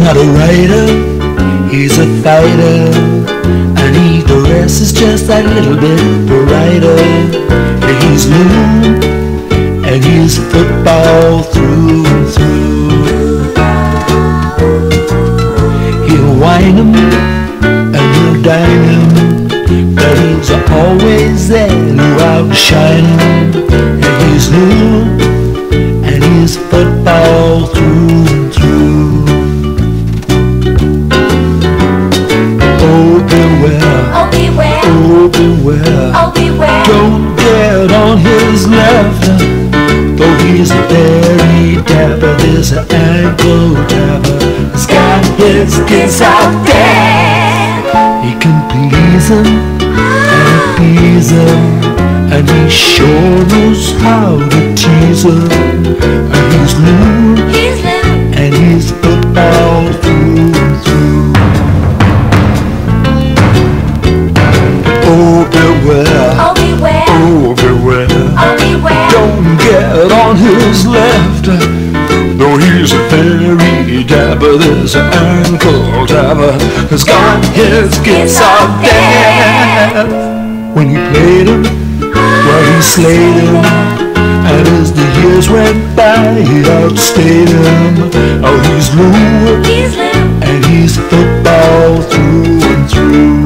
not a writer, he's a fighter, and he dresses just that little bit brighter. He's blue, and he's football through and through. He'll whine him, and he'll dine him, but he's always there to outshine him. And he's new, and he's football through and through. Oh, beware, Oh, beware, oh, beware, oh, beware. don't get on his left, though he's very dapper. There's an ankle tapper. He's got his kids out there. He can please him and appease him, and he sure knows how to tease him. And he's new, and he's football through and through. Oh, beware, Oh, beware, oh, beware, oh, beware. don't get on his left, though he's very dapper. There's an ankle tapper who's got his kids out there. When he played him, well, he slayed him, and as the years went by, he outstayed him. Oh, he's blue, He's blue, and he's football through and through.